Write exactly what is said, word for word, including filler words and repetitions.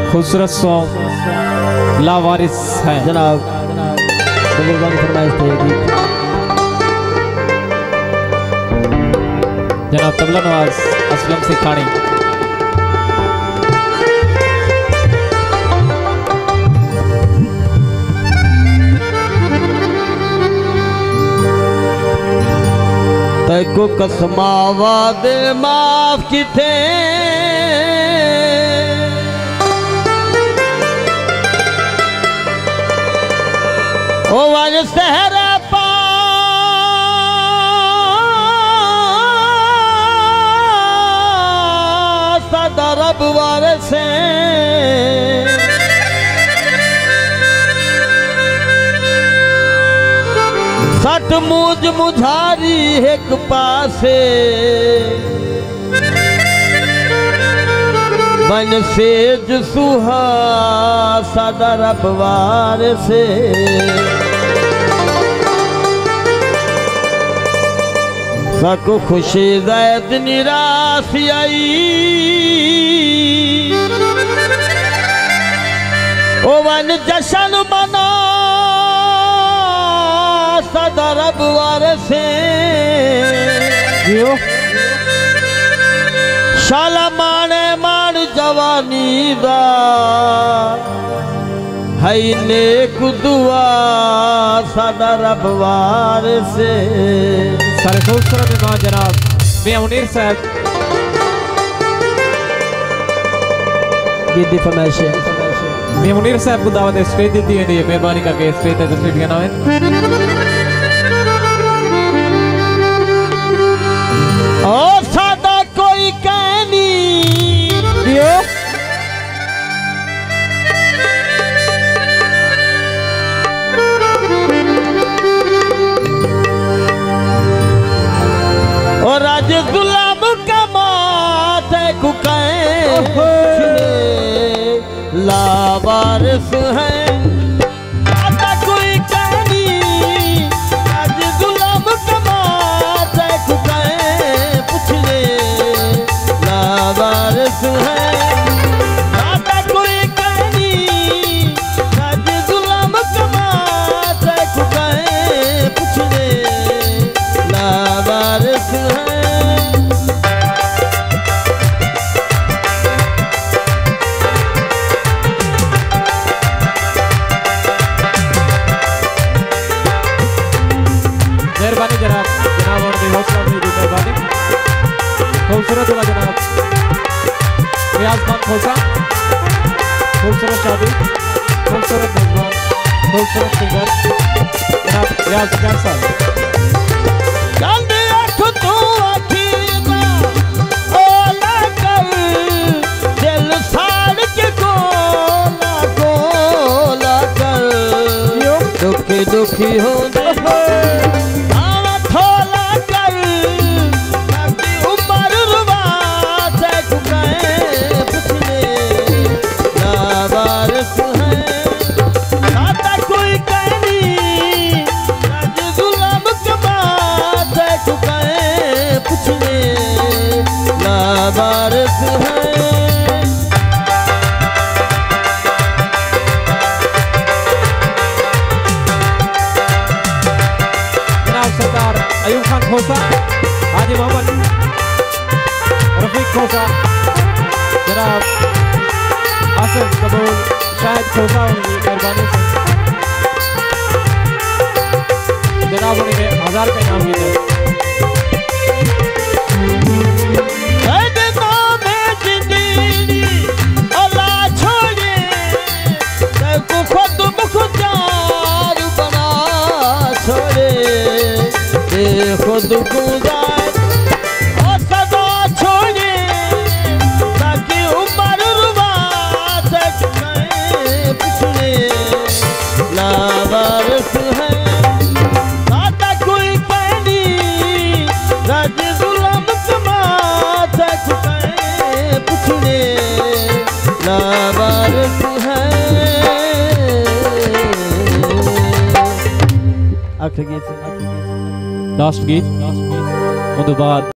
खूबसूरत सॉन्ग लावारिस है जनाब। बुजुर्गों की फरमाइश थे गीत जनाब तबला नवाज असलम सिखानी। तैको कसमावा दे माफ किथे ओ वाज सहरा पा सदा रब वारसे सट मूज मुझारी एक पासे बन सेज सुहा सदा रब वारसे सको खुशी जैद निराश आई ओ वन जशन मना सदा रब वारसे शाला माने मान जवानी दा है नेक दुआ सदा रब वारसे। सारे खूबसूरत मेहमान जनाब मियां मुनीर साहब गीत दी फरमाइश है। मियां मुनीर साहब को दावत स्टेज दी है, मेहरबानी करके स्टेज तक तशरीफ लेना है। ओ सादा कोई कहनी दियो और राज गुलाम कमाते कुकाए लावारिस है सादा कोई कहनी राज गुलाम कमाते कुकाए पूछने लावारिस है सादा कोई कहनी राज गुलाम कमाते कुकाए पूछने लावारिस है। मेहरबानी जनाब जनाब और हौसला की मेहरबानी। खूबसूरत वाला जनाब रियाज खान खोसा, खूबसूरत शादी, खूबसूरत मेजबान, खूबसूरत सिंगर जनाब रियाज खान साहब। दुखी दुखी हो थोला कर उमर रुबा से कुकाए पूछने लावारिस है सादा कोई कहनी राज गुलाम कमा से कुकाए पूछने लावारिस है। अयूब खान खोसा, हाजी मोहम्मद रफीक खोसा, जनाब आसिफ कबूल, शाहिद खोसा उनकी मेहरबानी से जनाब उन्हें हजार रुपये इनाम दिए। खुद गुजार और सदा छोड़े ताकि उमर रुबा से पूछने लावारिस है सादा कोई कहनी राज गुलाम कमा से पूछने लावारिस है। आखिरी गीत लास्ट गीत, उसके बाद